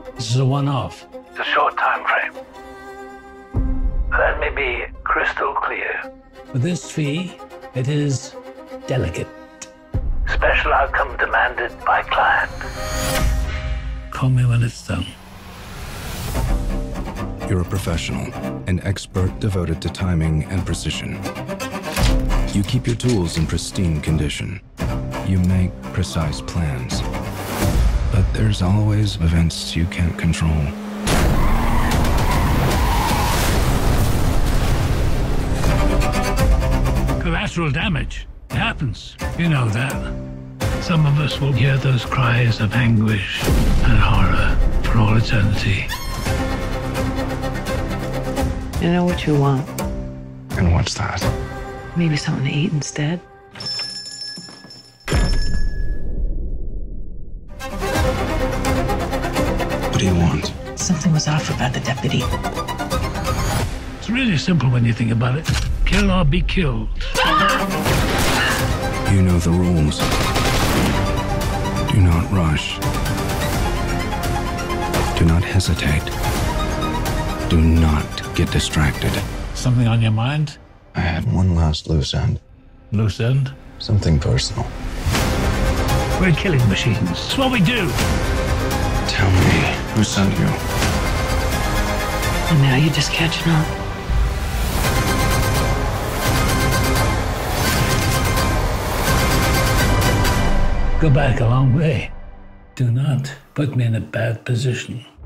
This is a one-off. It's a short time frame. Let me be crystal clear. For this fee, it is delicate. Special outcome demanded by client. Call me when it's done. You're a professional, an expert devoted to timing and precision. You keep your tools in pristine condition. You make precise plans. But there's always events you can't control. Collateral damage. It happens. You know that. Some of us will hear those cries of anguish and horror for all eternity. I know what you want. And what's that? Maybe something to eat instead. What do you want? Something was offered by the deputy. It's really simple when you think about it. Kill or be killed. You know the rules. Do not rush. Do not hesitate. Do not get distracted. Something on your mind? I had one last loose end. Loose end? Something personal. We're killing machines. It's what we do. Tell me, who sent you? And now you're just catching on. Go back a long way. Do not put me in a bad position.